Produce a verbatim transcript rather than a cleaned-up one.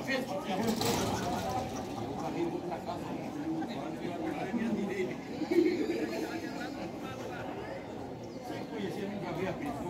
fez que tinha eu carrei o outro na casa. Sem conhecer, nunca vi a pessoa.